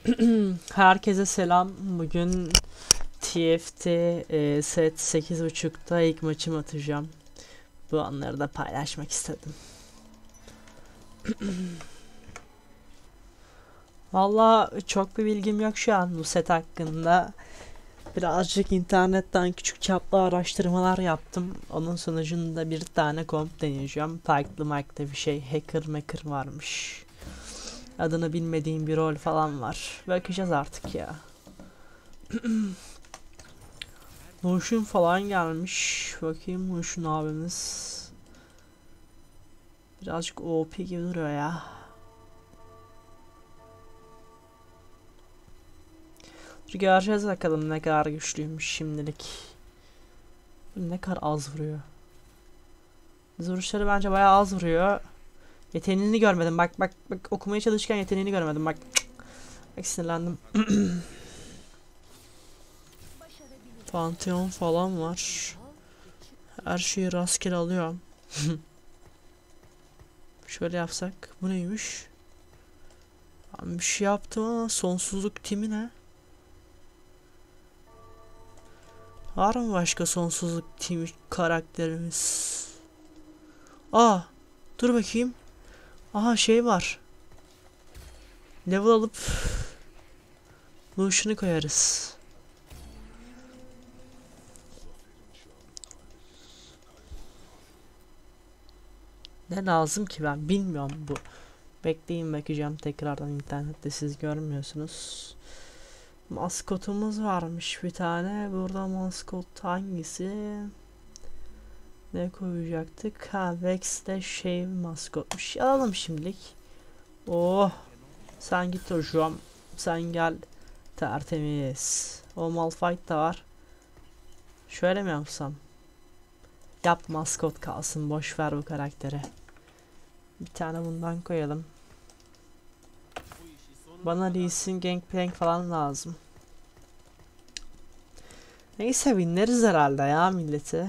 Herkese selam. Bugün TFT set 8.30'da ilk maçımı atacağım. Bu anları da paylaşmak istedim. Valla çok bir bilgim yok şu an bu set hakkında. Birazcık internetten küçük çaplı araştırmalar yaptım. Onun sonucunda bir tane komp deneyeceğim. Farklı bir şey. Hacker varmış. Adını bilmediğim bir rol falan var. Bakacağız artık ya. Notion falan gelmiş. Bakayım Notion abimiz. Birazcık OP gibi duruyor ya. Göreceğiz bakalım ne kadar güçlüymüş şimdilik. Ne kadar az vuruyor. Vuruşları bence bayağı az vuruyor. Yeteneğini görmedim. Bak okumaya çalışırken yeteneğini görmedim. Bak sinirlendim. Pantheon falan var. Her şeyi rastgele alıyorum. Şöyle yapsak. Bu neymiş? Ben bir şey yaptım ama sonsuzluk timi ne? Var mı başka sonsuzluk timi karakterimiz? Aa, dur bakayım. Aha şey var. Level alıp Lucian'ı koyarız. Ne lazım ki ben bilmiyorum bu. Bekleyin bakacağım tekrardan internette siz görmüyorsunuz. Maskotumuz varmış bir tane. Burada maskot hangisi? Ne koyacaktık? Ha Vex'te şey maskotmuş. Alalım şimdilik. Oh. Sen git hocam. Sen gel. Tertemiz. O Malphite da var. Şöyle mi yapsam? Yap maskot kalsın. Boş ver bu karaktere. Bir tane bundan koyalım. Bana Lee Sin Gangplank falan lazım. Neyse winleriz herhalde ya milleti.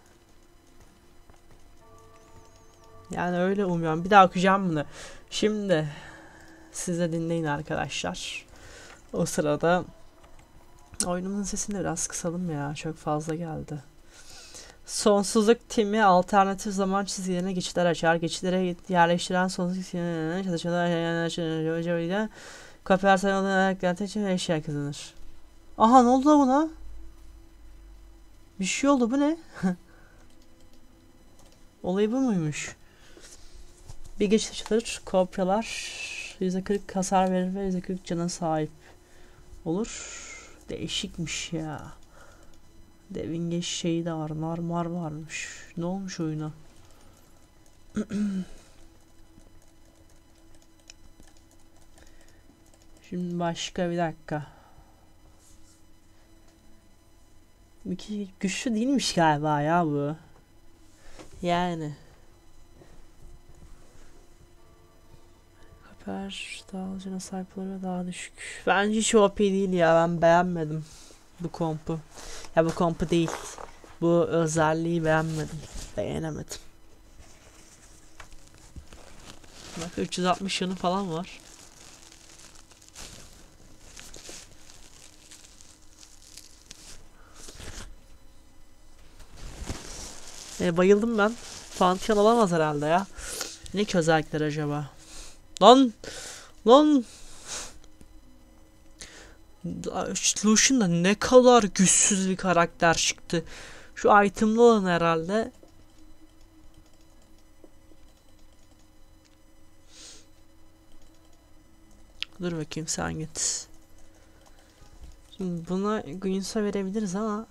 Yani öyle umuyorum. Bir daha okuyacağım bunu. Şimdi size dinleyin arkadaşlar. O sırada oyunumuzun sesini biraz kısalım ya. Çok fazla geldi. Sonsuzluk timi alternatif zaman çizgilerine geçitler açar. Geçitlere yerleştiren sonsuzluk timine çalışmalar kapılar saymadan için eşya kazanır. Aha ne oldu buna? Bir şey oldu, bu ne? Olayı bu muymuş? Bir geçit açılır. Kopyalar %40 hasar verir ve %40 cana sahip olur. Değişikmiş ya. Devin geç şeyi de var. Narmar varmış. Ne olmuş oyuna? Şimdi başka bir dakika. Güçlü değilmiş galiba ya bu. Yani. Kapar dağılcına sahip olur daha düşük. Bence hiç OP değil ya. Ben beğenmedim bu kompu. Ya bu kompu değil. Bu özelliği beğenmedim. Beğenemedim. Bak 360 yanı falan var. Bayıldım ben. Pantheon alamaz herhalde ya. Ne ki özellikler acaba? Lan! Lucian da ne kadar güçsüz bir karakter çıktı. Şu itemli olan herhalde. Dur bakayım sen git. Şimdi buna Guins'a verebiliriz ama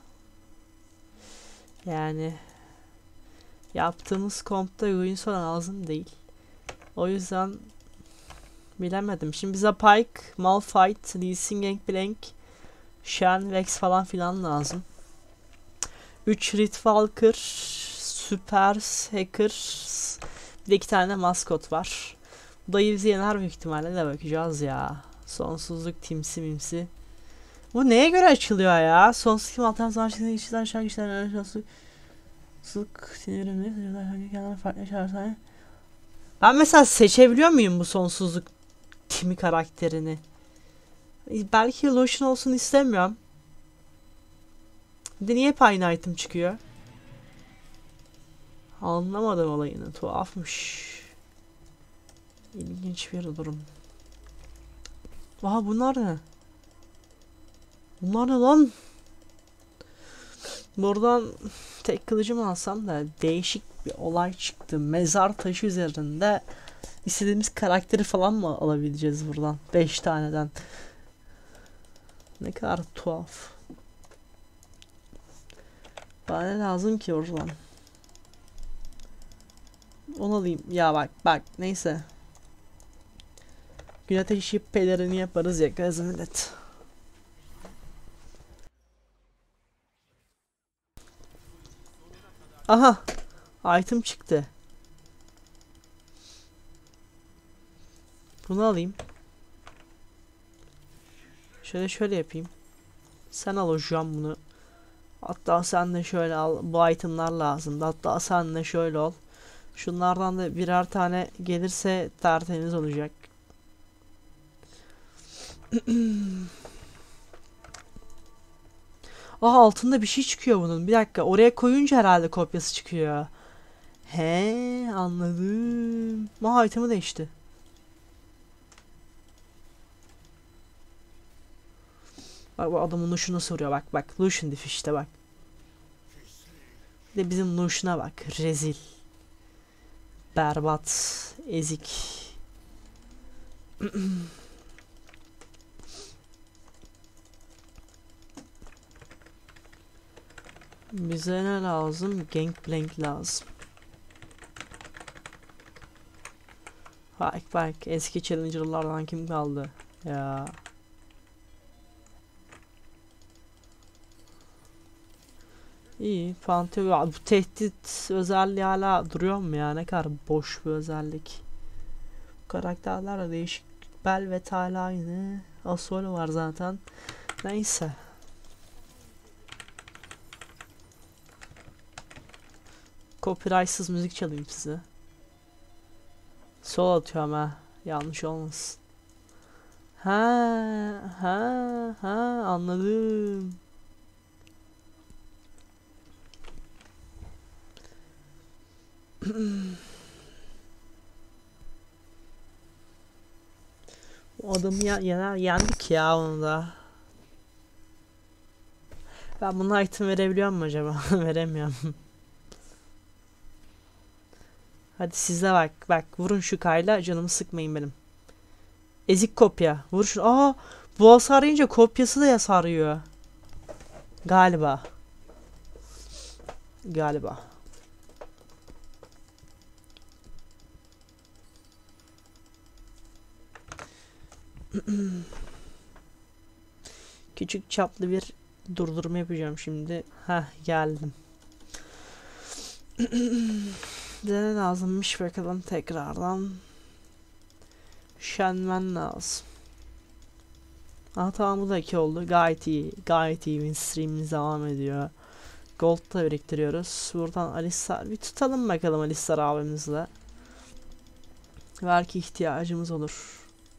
yani yaptığımız kompta Guins'a lazım değil. O yüzden bilemedim. Şimdi bize Pyke, Malphite, Lee Sin Gangplank, Shen, Vex falan filan lazım. 3 Ritwalker, Super Hacker, bir de 2 tane maskot var. Bu da bizi yener büyük ihtimalle de bakacağız ya. Sonsuzluk timsi mimsi. Bu neye göre açılıyor ya? Sonsuzluk tim alternatif zaman çizgileri işler şarkı işler sonsuzluk sinirimli farklı şarkılar. Ben mesela seçebiliyor muyum bu sonsuzluk timi karakterini? Belki lotion olsun istemiyorum. Bir de niye hep aynı item çıkıyor? Anlamadım olayını. Tuhafmış. İlginç bir durum. Aha bunlar ne? Bunlar ne lan? Buradan tek kılıcımı alsam da değişik bir olay çıktı. Mezar taşı üzerinde istediğimiz karakteri falan mı alabileceğiz buradan? 5 taneden. Ne kadar tuhaf. Bana ne lazım ki oradan? Onu alayım. Ya bak neyse. Gün ateşi pelerini yaparız ya gaz millet. Aha. Item çıktı. Bunu alayım. Şöyle yapayım. Sen al hocam bunu. Hatta sen de şöyle al. Bu itemlar lazım. Hatta sen de şöyle ol. Şunlardan da birer tane gelirse tertemiz olacak. Aha altında bir şey çıkıyor bunun. Bir dakika oraya koyunca herhalde kopyası çıkıyor. He anladım. Aha item'i değişti. Bak bu adamın Lucian'ı soruyor bak. Lucian diff işte bak. Bir de bizim Lucian'a bak. Rezil. Berbat. Ezik. Bize ne lazım? Gangplank lazım. Bak eski challenger'lardan kim kaldı? Ya. İyi. Pantheon. Bu tehdit özelliği hala duruyor mu ya? Ne kadar boş bir özellik. Bu karakterler de değişik. Belvet hala aynı. Asolo var zaten. Neyse. Copyrightsız müzik çalayım size. Sol atıyorum ha. Yanlış olmasın. Ha anladım. O adamı yendik ya onu da. Ben buna item verebiliyor muyum acaba? Veremiyorum. Hadi sizde bak vurun şu kayla canımı sıkmayın benim. Ezik kopya. Vur şu. Aa bu hasar yiyince kopyası da hasar yiyor. Galiba. Küçük çaplı bir durdurma yapacağım şimdi. Heh geldim. Bize ne lazımmış bakalım tekrardan. Shenmen lazım. Aha tamam bu da 2 oldu. Gayet iyi. Win streamimiz devam ediyor. Gold da biriktiriyoruz. Buradan Alistar bir tutalım bakalım Alistar abimizle. Belki ihtiyacımız olur.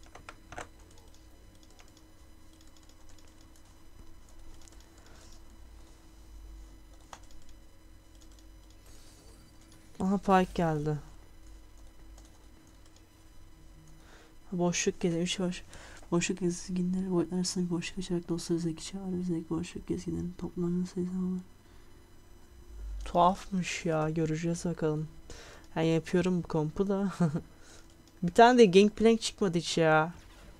Aha Pike geldi. Boşluk gezmiş boşluk gezginleri boyutlar arasında bir boşluk açarak dostları zeki çağırır. Bizdeki boşluk gezginlerin toplamının sayısı ama. Tuhafmış ya göreceğiz bakalım. Ben yapıyorum bu kompu da. Bir tane de Gangplank çıkmadı hiç ya.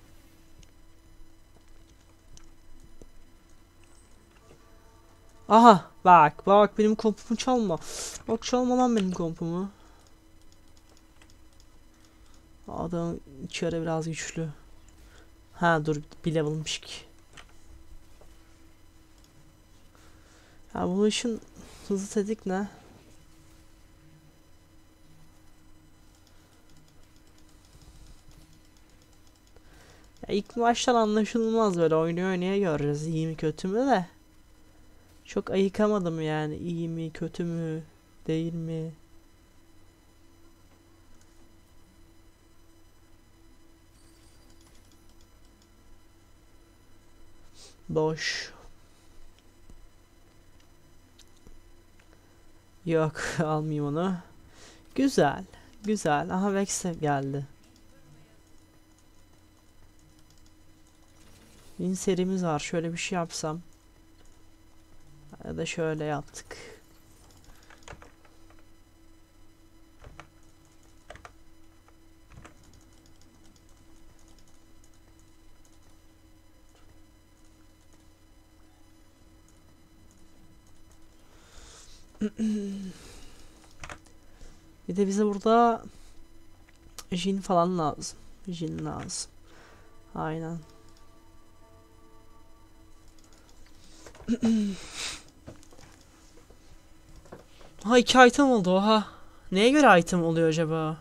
Aha bak benim kompumu çalma. Bak çalma lan benim kompumu. Adam içeri biraz güçlü. Ha dur bir level'mış ki. Ha bu işin hızlı tetik ne? Ya ilk baştan anlaşılmaz böyle oynaya göreceğiz iyi mi kötü mü de. Çok ayıkamadım yani iyi mi kötü mü değil mi? Boş. Yok almayayım onu. Güzel. Güzel. Aha Vex de geldi. Win serimiz var. Şöyle bir şey yapsam. Ya da şöyle yaptık. Bir de bize burada Jin falan lazım. Jin lazım. Aynen. Ha 2 item oldu oha. Neye göre item oluyor acaba?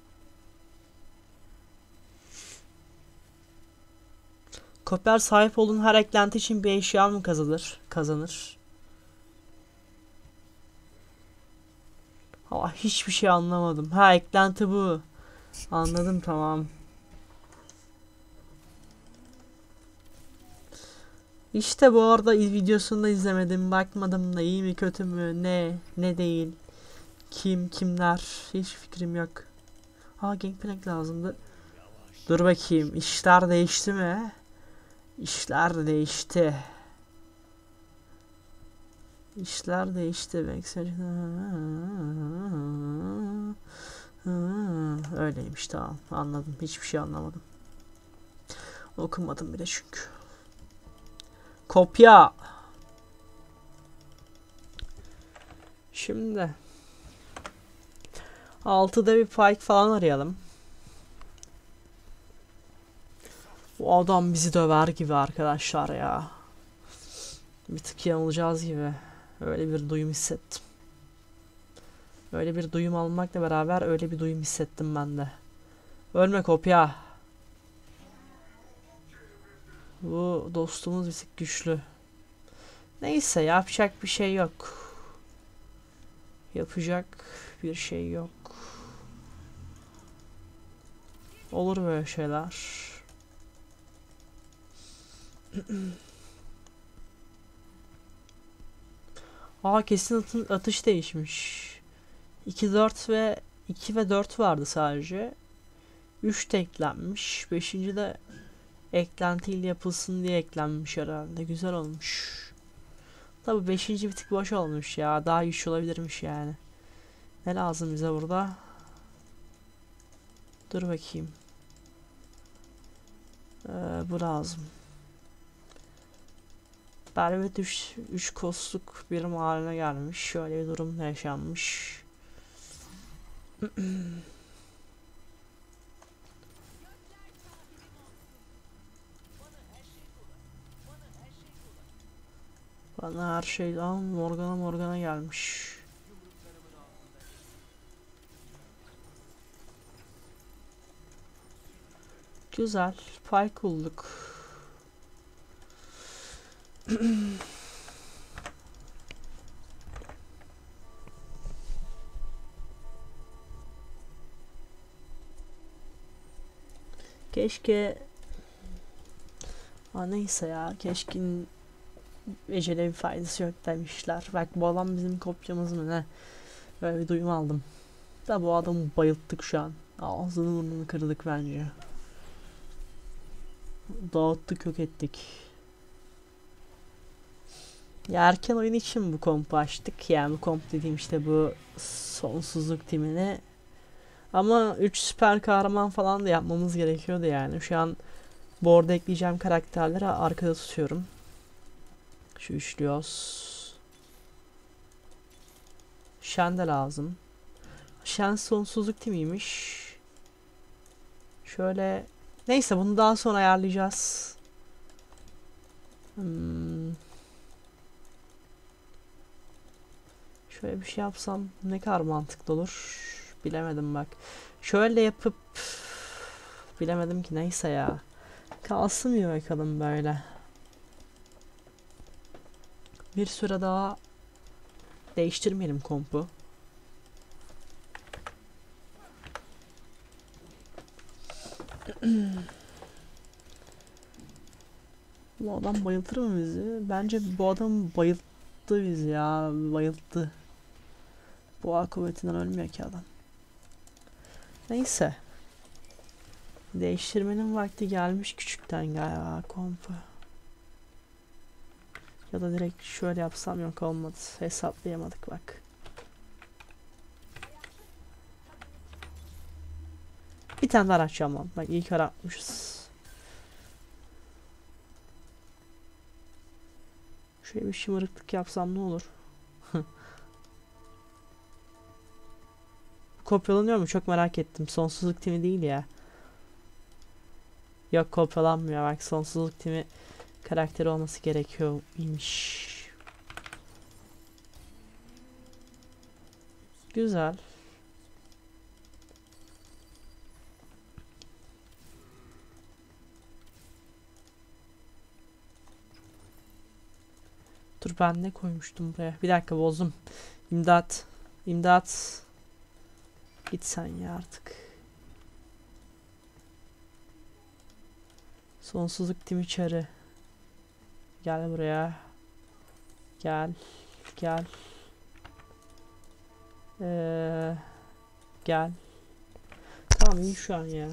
Kopya sahip olduğun her eklenti için bir eşya mı kazanır? Ha hiçbir şey anlamadım. Ha eklenti bu. Anladım tamam. İşte bu arada videosunu da izlemedim. Bakmadım da iyi mi kötü mü ne değil. Kimler hiç fikrim yok. Ha Gangplank lazımdı. Dur bakayım işler değişti mi? İşler değişti. İşler değişti. Öyleymiş tamam anladım. Hiçbir şey anlamadım. Okumadım bile çünkü. Kopya. Şimdi 6'da bir Pyke falan arayalım. Bu adam bizi döver gibi arkadaşlar ya. Bir tık yanılacağız gibi. Öyle bir duyum hissettim. Öyle bir duyum almakla beraber öyle bir duyum hissettim ben de. Ölme kopya. Bu dostumuz bir tık güçlü. Neyse yapacak bir şey yok. Yapacak bir şey yok. Olur böyle şeyler. Aa kesin atış değişmiş. 2 4 ve 2 ve 4 vardı sadece. 3 de eklenmiş. 5. de eklentiyle yapılsın diye eklenmiş herhalde. Güzel olmuş. Tabi 5. bir tık boş olmuş ya. Daha güçlü olabilirmiş yani. Ne lazım bize burada? Dur bakayım. Bu lazım. Belvet 3 kostluk birim haline gelmiş. Şöyle bir durum yaşanmış. Bana her şey Morgana gelmiş. Güzel. Pike bulduk. Keşke neyse ya keşkin ecele bir faydası yok demişler. Bak bu adam bizim kopyamız mı ne? Böyle bir duyum aldım. Da bu adamı bayılttık şu an. Ağzını burnunu kırdık bence. Dağıttık yok ettik. Ya erken oyun için bu kompu açtık. Yani bu komp dediğim işte bu sonsuzluk timini. Ama 3 süper kahraman falan da yapmamız gerekiyordu yani. Şu an board'a ekleyeceğim karakterleri arkada tutuyorum. Şu üçlüyoruz. Shen de lazım. Shen sonsuzluk timiymiş. Şöyle neyse bunu daha sonra ayarlayacağız. Şöyle bir şey yapsam ne kadar mantıklı olur. Bilemedim bak. Şöyle yapıp bilemedim ki neyse ya. Kalsın bir bakalım böyle. Bir süre daha değiştirmeyelim kompu. Bu adam bayıltır mı bizi? Bence bu adam bayılttı bizi ya. Bayılttı. Boğa kuvvetinden ölmüyor ki adam. Neyse. Değiştirmenin vakti gelmiş küçükten galiba kompu. Ya da direkt şöyle yapsam yok olmadı. Hesaplayamadık bak. Bir tane daha açacağım lan. Bak iyi kar atmışız. Şöyle bir şımarıklık yapsam ne olur? Kopyalanıyor mu? Çok merak ettim. Sonsuzluk timi değil ya. Yok kopyalanmıyor. Bak sonsuzluk timi karakteri olması gerekiyormuş. Güzel. Dur ben ne koymuştum buraya? Bir dakika bozdum. İmdat. İmdat. Git sen ya artık. Sonsuzluk timi çarı. Gel buraya. Gel. Gel. Gel. Tamam iyi şu an ya.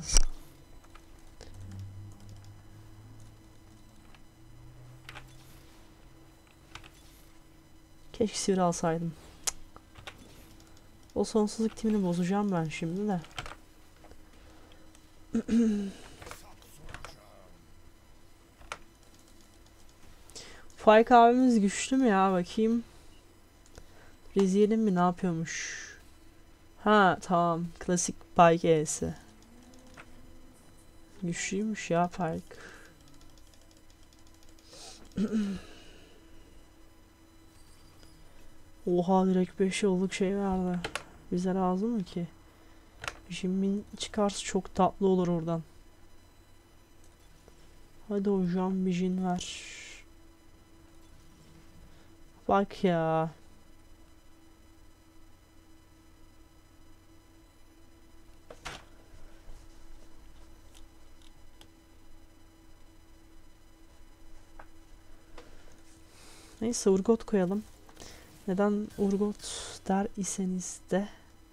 Keşke sivri alsaydım. Cık. O sonsuzluk timini bozacağım ben şimdi de. Faik abimiz güçlü mü ya bakayım. İzleyelim mi ne yapıyormuş. Ha tamam klasik Pike E'si. Güçlüymüş ya Pike. Oha direkt 5 yıllık şey verdi. Bize lazım mı ki? Jimin çıkarsa çok tatlı olur oradan. Hadi hocam bir jin ver. Bak ya. Neyse Urgot koyalım. Neden Urgot der iseniz de.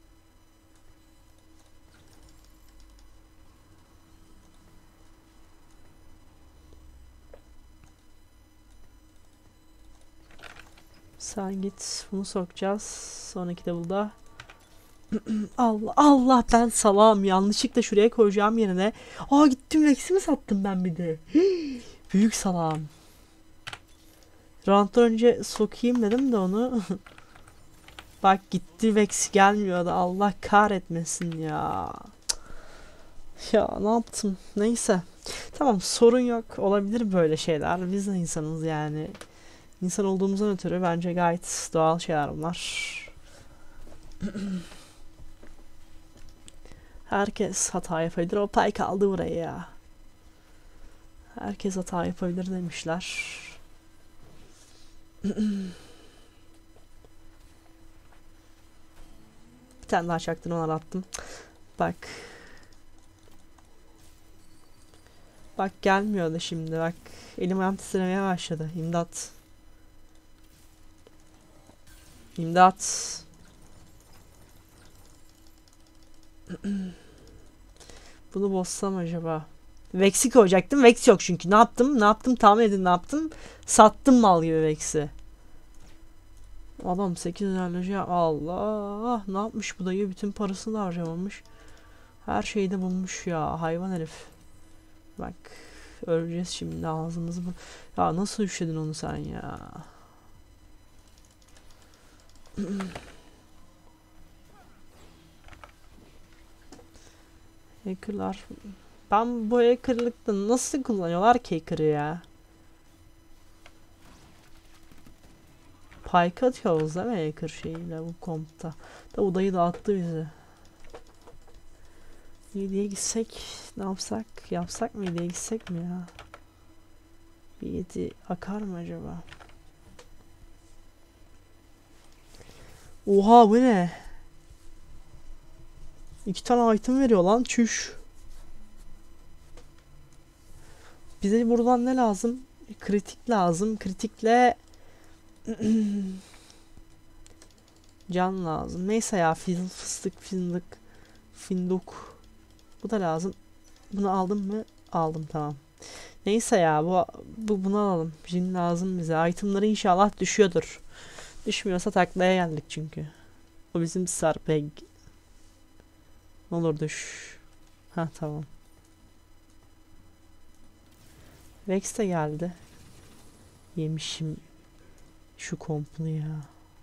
Sen git bunu sokacağız. Sonraki level'da. Allah Allah ben salam yanlışlıkla şuraya koyacağım yerine. Aa gittim Rex'imi sattım ben bir de. Büyük salam. Round'dan önce sokayım dedim de onu. Bak gitti Vex gelmiyordu. Allah kahretmesin ya. Ya ne yaptım? Neyse. Tamam sorun yok. Olabilir böyle şeyler. Biz de insanız yani. İnsan olduğumuzdan ötürü bence gayet doğal şeyler bunlar. Herkes hata yapabilir. O pay kaldı buraya ya. Herkes hata yapabilir demişler. Bir tane daha çaktırmalar attım. Bak. Bak gelmiyordu şimdi bak. Elim ayağım titremeye başladı. İmdat. İmdat. Bunu bozsam acaba? Vex'i koyacaktım. Vex yok çünkü. Ne yaptım? Ne yaptım? Tahmin edin ne yaptım? Sattım mal gibi Vex'i. Adam 8 enerji Allah. Ne yapmış bu dayı? Bütün parasını da harcamamış. Her şeyi de bulmuş ya. Hayvan herif. Bak. Öleceğiz şimdi ağzımızı bu. Ya nasıl üşledin onu sen ya? Hackerlar. Ben bu hackerlıkta nasıl kullanıyorlar ki hacker'ı ya? Pike atıyoruz değil mi hacker şeyiyle bu kompta. Da odayı dağıttı bizi. 7'ye gitsek ne yapsak? Yapsak mı 7'ye gitsek mi ya? Bir 7 akar mı acaba? Oha bu ne? 2 tane item veriyor lan çüş. Bize buradan ne lazım? Kritik lazım. Kritikle can lazım. Neyse ya, fıstık, finduk. Bu da lazım. Bunu aldım mı? Aldım, tamam. Neyse ya, bunu alalım. Jin lazım bize. Itemları inşallah düşüyordur. Düşmüyorsa taklaya geldik çünkü. O bizim Sarpeg. Ne olur düş. Ha tamam. Vex de geldi. Yemişim şu kompunu ya.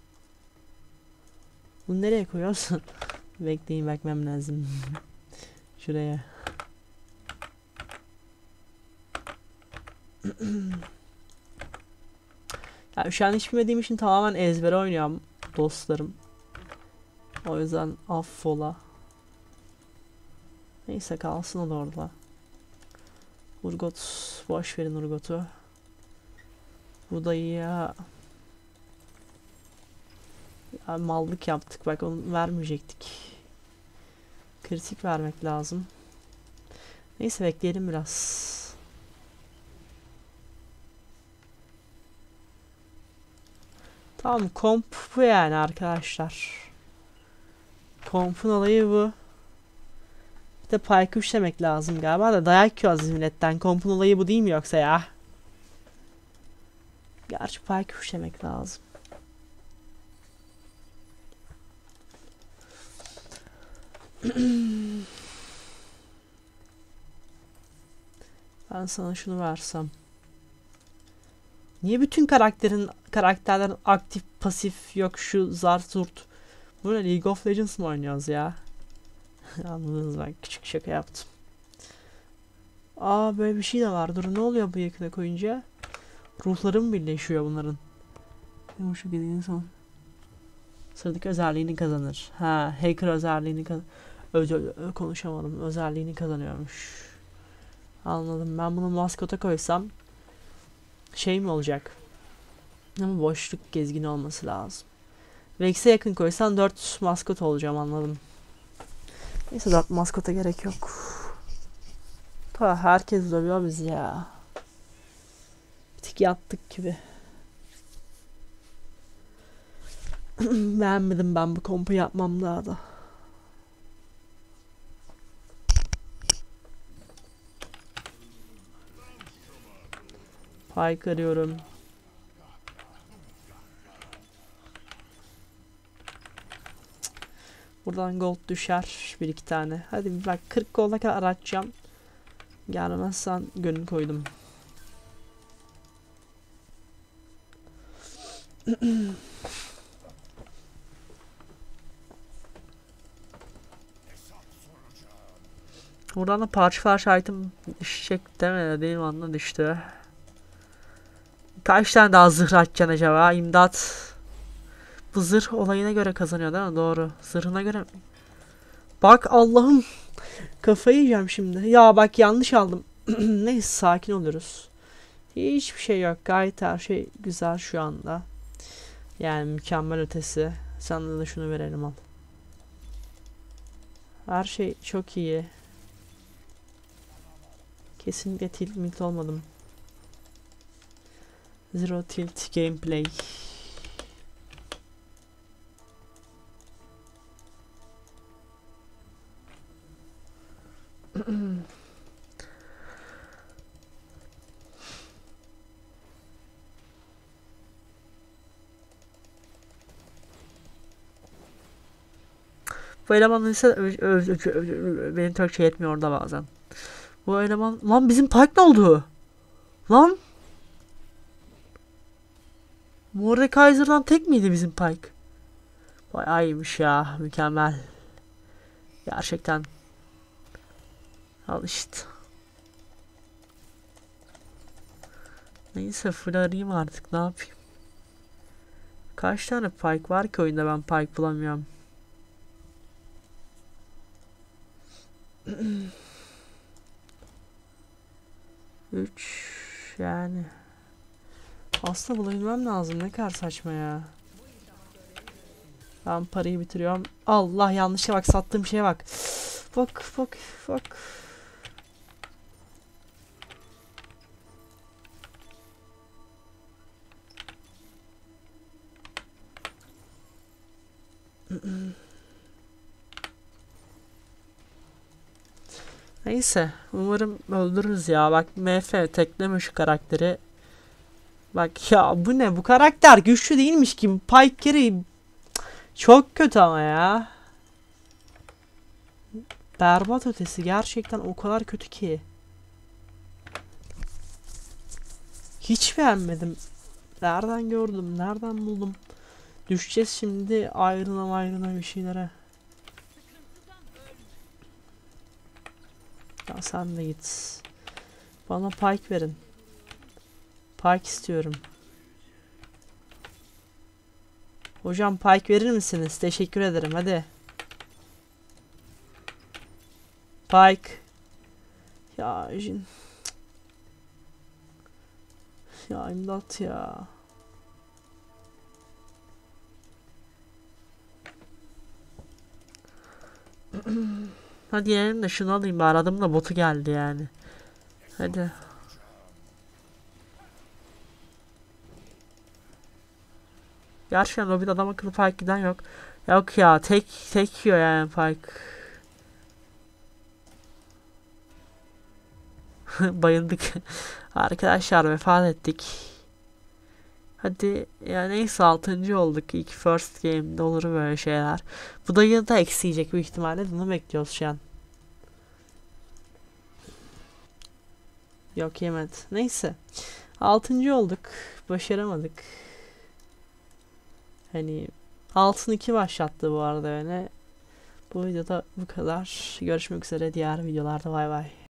Bunu nereye koyuyorsun? Bekleyin, bakmam lazım. Şuraya. Ya şu an hiç bilmediğim için tamamen ezbere oynuyorum dostlarım. O yüzden affola. Neyse, kalsın o da orada. Urgot, boş verin Urgot'u. Bu da iyi ya. Ya mallık yaptık, bak onu vermeyecektik. Kritik vermek lazım. Neyse, bekleyelim biraz. Tamam, komp bu yani arkadaşlar. Kompun olayı bu. Bir de Pyke demek lazım galiba da dayak yiyoruz milletten. Kompun olayı bu değil mi yoksa ya? Gerçi Pyke demek lazım. Ben sana şunu versem. Niye bütün karakterlerin aktif pasif yok şu zar zurt? Bu ne, League of Legends mı oynuyoruz ya? Anladınız, ben küçük şaka yaptım. Aa, böyle bir şey de var. Dur, ne oluyor bu yakına koyunca? Ruhları mı birleşiyor bunların? Yumuşak dediğin son. Sıradaki özelliğini kazanır. Ha, hacker özelliğini konuşamadım. Özelliğini kazanıyormuş. Anladım. Ben bunu maskota koysam şey mi olacak? Ama boşluk gezgini olması lazım. Vex'e yakın koysan 4 maskot olacağım, anladım. Neyse, 4 maskota gerek yok. Ta herkes dövüyor bizi ya. Bir tık yattık gibi. Beğenmedim ben bu kompu, yapmam daha da. Pike arıyorum. Buradan gold düşer. 1-2 tane. Hadi bak, 40 golda kadar aratacağım. Gelmezsen gönül koydum. Buradan da parça item düşecek demedi değil mi, anla düştü. Kaç tane daha zırh açacaksın acaba? İmdat. Bu zırh olayına göre kazanıyor değil mi? Doğru. Zırhına göre. Bak Allah'ım. Kafayı yiyeceğim şimdi. Ya bak, yanlış aldım. Neyse, sakin oluyoruz. Hiçbir şey yok. Gayet her şey güzel şu anda. Yani mükemmel ötesi. Sana da şunu verelim, al. Her şey çok iyi. Kesinlikle tilt olmadım. Zero tilt gameplay. Bu eleman ise benim Türkçe yetmiyor da bazen. Bu eleman, lan bizim Pike ne oldu? Lan Mordekaiser'dan tek miydi bizim Pike? Bayağı iyiymiş ya, mükemmel. Gerçekten. Al işte. Neyse, full arayayım artık, ne yapayım. Kaç tane Pike var ki oyunda, ben Pike bulamıyorum. Üç yani. Aslında bulabilmem lazım, ne kadar saçma ya. Ben parayı bitiriyorum. Allah, yanlışa bak, sattığım şeye bak. Bak. Neyse umarım öldürürüz ya. Bak MF tekleme şu karakteri. Bak ya bu ne, bu karakter güçlü değilmiş gibi. Pike Carey çok kötü ama ya. Berbat ötesi, gerçekten o kadar kötü ki. Hiç beğenmedim. Nereden gördüm, nereden buldum. Düşeceğiz şimdi ayrına bir şeylere. Ya sen de git. Bana Pike verin. Pike istiyorum. Hocam Pike verir misiniz? Teşekkür ederim, hadi. Pike. Ya Jin. Ya imdat ya. Hadi yeğenim de şunu alayım, aradım da botu geldi yani. Hadi. Gerçekten lobide adam akıllı Pike giden yok. Yok ya, tek yiyor yani Pike. Bayıldık. Arkadaşlar vefat ettik. Hadi yani neyse 6. olduk. İlk first game'de olur böyle şeyler. Bu da yine de eksiyecek büyük ihtimalle. Bunu bekliyoruz şu an. Yok yemedi. Neyse. 6. olduk. Başaramadık. Hani altın 2 başlattı bu arada yani. Bu videoda bu kadar. Görüşmek üzere diğer videolarda, bay bay.